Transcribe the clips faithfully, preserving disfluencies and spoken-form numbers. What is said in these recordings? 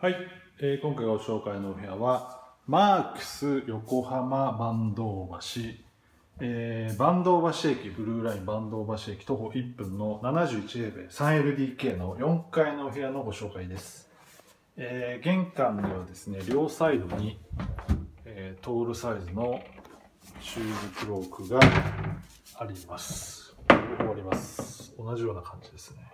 はい、えー、今回ご紹介のお部屋はマークス横浜坂東橋、えー、坂東橋駅ブルーライン坂東橋駅徒歩いっぷんのななじゅういちへいべい スリーエルディーケー のよんかいのお部屋のご紹介です。えー、玄関にはですね両サイドに、えー、トールサイズのシューズクロークがあります。終わります。同じような感じですね。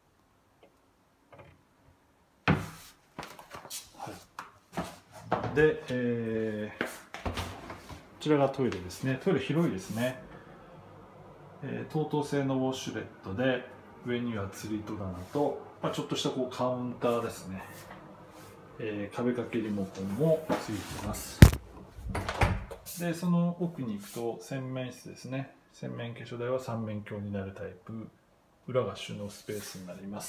で、えー、こちらがトイレですね。トイレ広いですね。えー、TOTO製のウォシュレットで、上には釣り戸棚と、まあ、ちょっとしたこうカウンターですね。えー、壁掛けリモコンもついています。で、その奥に行くと洗面室ですね。洗面化粧台はさん面鏡になるタイプ。裏が収納スペースになります。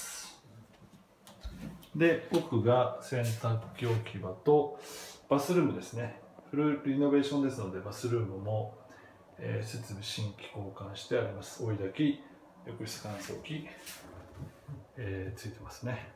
で、奥が洗濯機置き場とバスルームですね。フルリノベーションですので、バスルームも、えー、設備新規交換してあります。追い焚き、浴室乾燥機、えー、ついてますね。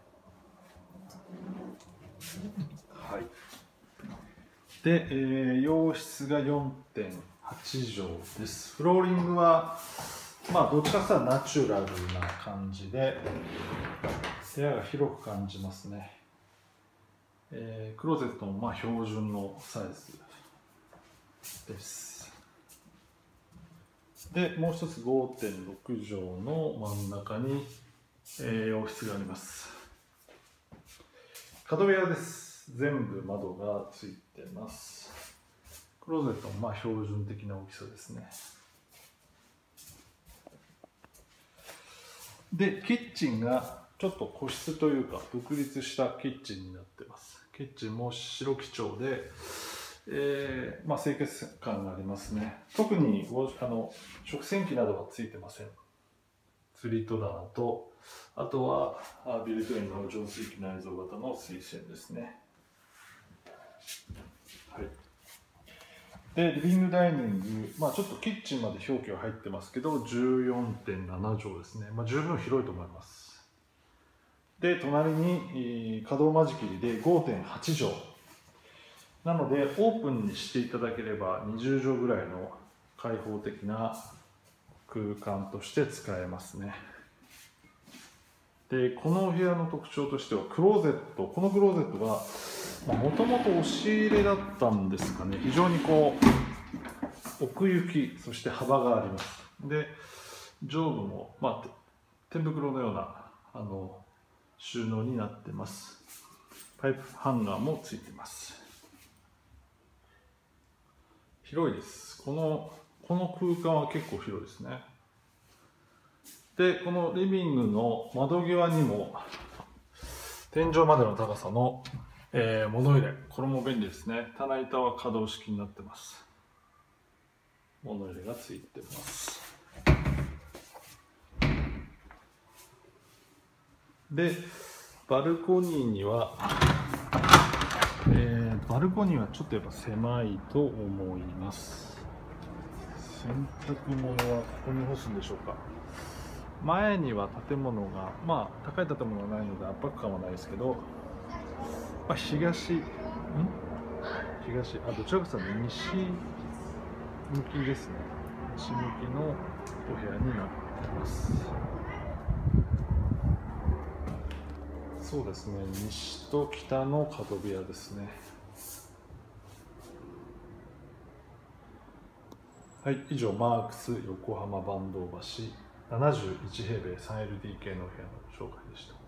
はい。で、えー、洋室が よんてんはち 畳です。フローリングは、まあ、どっちかというとナチュラルな感じで、部屋が広く感じますね。えー、クローゼットもまあ標準のサイズです。で、もう一つ ごてんろく 畳の真ん中に、えー、洋室があります。角部屋です。全部窓がついてます。クローゼットもまあ標準的な大きさですね。で、キッチンがちょっと個室というか独立したキッチンになってます。キッチンも白基調で、えーまあ、清潔感がありますね。特にあの食洗機などはついてません。釣り戸棚と、あとはビルトインの浄水器内蔵型の水栓ですね。はい。で、リビングダイニング、まあ、ちょっとキッチンまで表記は入ってますけど、じゅうよんてんなな 畳ですね。まあ、十分広いと思います。で、隣に可動間仕切りで ごてんはち 畳。なので、オープンにしていただければにじゅう畳ぐらいの開放的な空間として使えますね。で、このお部屋の特徴としては、クローゼット、このクローゼットが、もともと押し入れだったんですかね。非常にこう、奥行き、そして幅があります。で、上部も、まあ、天袋のような、あの、収納になってます。パイプハンガーもついてます。広いです。この、この空間は結構広いですね。で、このリビングの窓際にも、天井までの高さの、えー、物入れ。これも便利ですね。棚板は可動式になってます。物入れがついてます。で、バルコニーには、えー、バルコニーはちょっとやっぱ狭いと思います。洗濯物はここに干すんでしょうか。前には建物が、まあ高い建物がないので圧迫感はないですけど、まあ、東、ん東、あ、どちらかというと西向きですね。西向きのお部屋になってます。そうですね、西と北の角部屋ですね。はい、以上、マークス横浜坂東橋ななじゅういちへいべい スリーエルディーケー のお部屋の紹介でした。